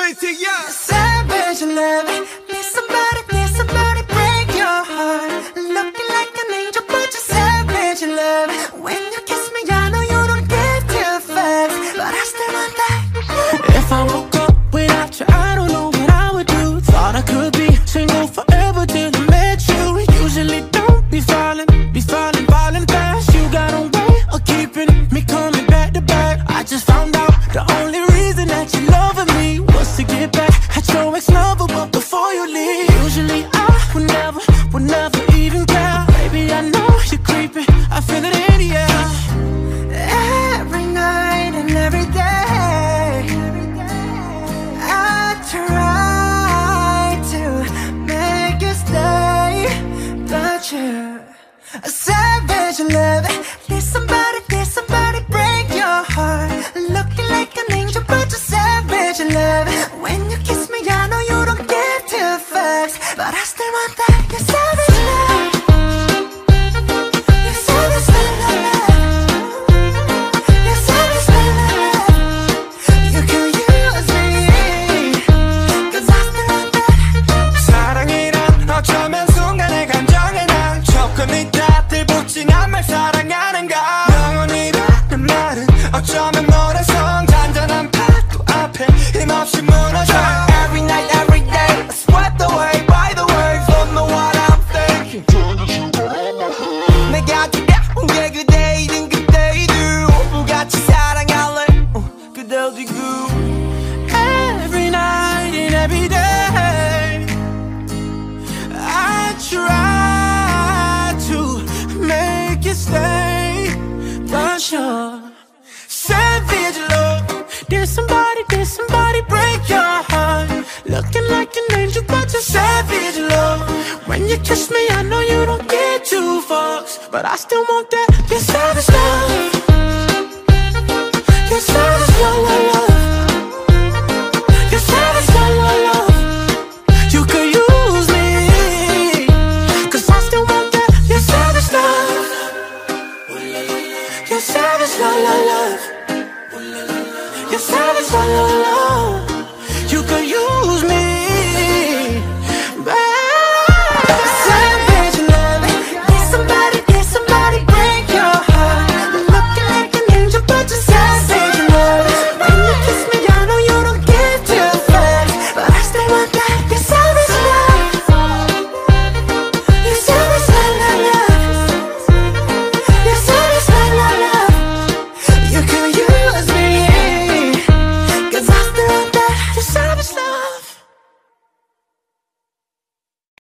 crazy, yeah. Savage love, need somebody break your heart. Looking like an angel, but you're savage love. When you kiss me, I know you don't give two fucks, but I still want that. If I woke up without you, I don't know what I would do. Thought I could be single forever till I met you. Usually don't be falling fast. You got a way of keeping me coming back to back. I just found out the only reason that you loving me was to get back at your ex-lover, but before you leave. Usually I would never even care. Baby, I know you're creeping, I feel it in the air. Every night and every day, I try to make you stay, but you're a savage love. Need somebody break your heart. Looking like an angel, but you're savage love. When you kiss me, I know you don't give two fucks, but I still want that. You're savage love. You're savage love. You're savage love. You can use me, 'cause I still want that. 사랑이란 어쩌면 순간의 감정에 난 조금이 다 들붙지난 말 사랑하는가. 영원이라는 말은 어쩌면 모래성 잔잔한 파도 앞에 힘없이 무너져. Every night, every day, swept away by the waves. Don't know what I'm thinking. 내가 두려운 게 그대이든 그대이든 같이 사랑할래. 그대 어디고. Every night and every day, I try to make you stay, but you're savage love. Did somebody break your heart? Looking like an angel, but you're savage love. When you kiss me, I know you don't get two fucks, but I still want that. You're savage love.